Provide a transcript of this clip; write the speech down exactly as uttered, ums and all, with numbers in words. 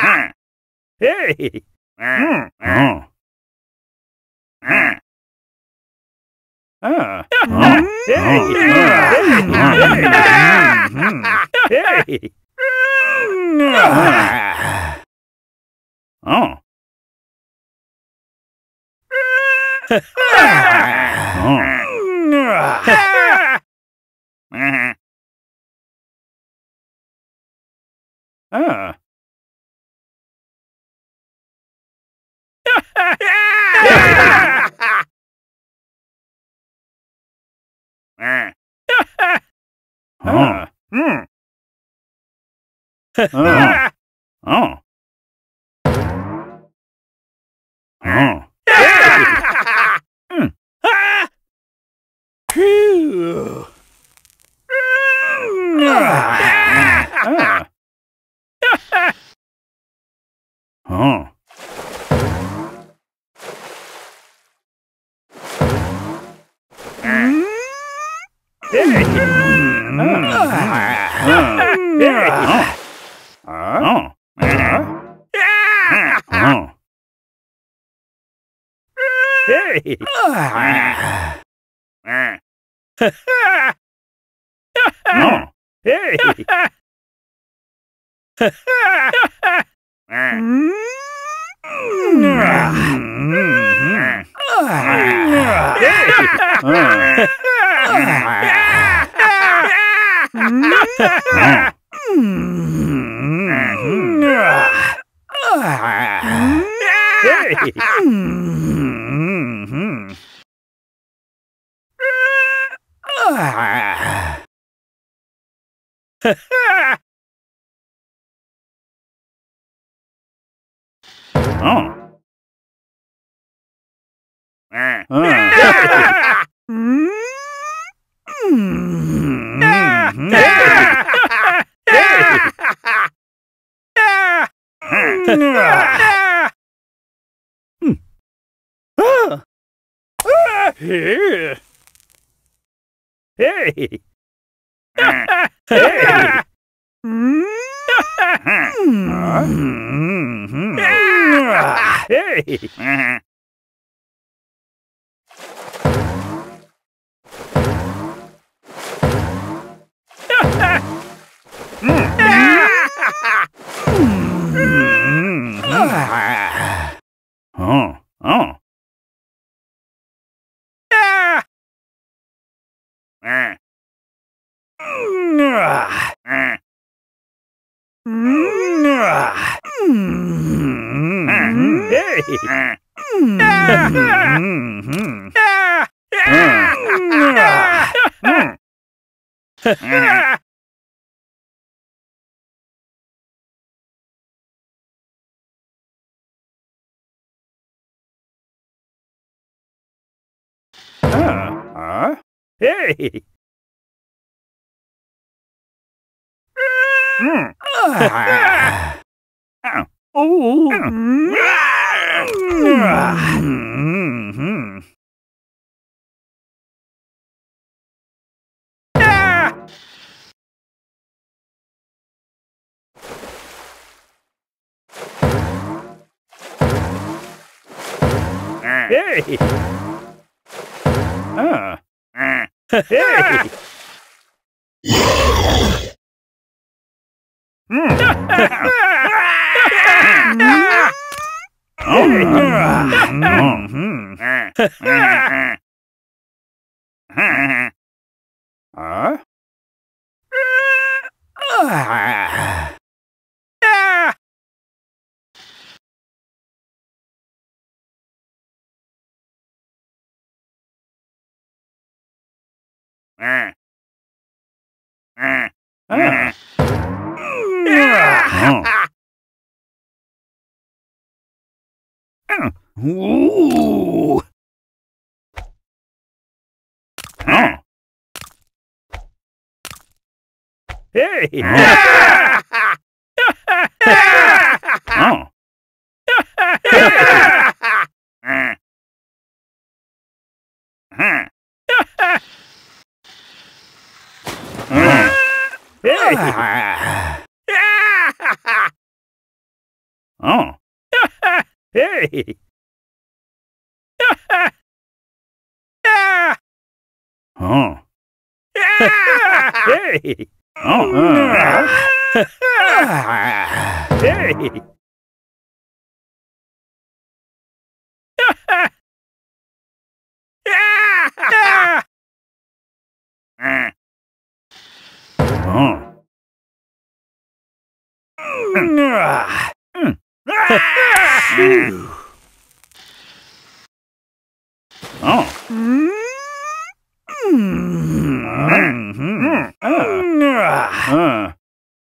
Hey! Mm. Oh. Ah. Oh. Hey! Hey! Hey! Oh. Ah. Oh. Mm. Oh. Oh. Oh. Mm. Phew. Ah. Oh. Hey! Oh. Oh. Oh. Hey! Oh. Hey! Oh. Hey! Hey! Hey! Hey! Oh. Oh. Hey! Huh? Hey! Mm. Oh. Hey! Ah. Hey! Huh? Ah. Ooh. Oh. Hey! Oh. Hey! Oh. Hey! Oh. Hey! Oh. Hey! Oh. Oh. Mm. Uh.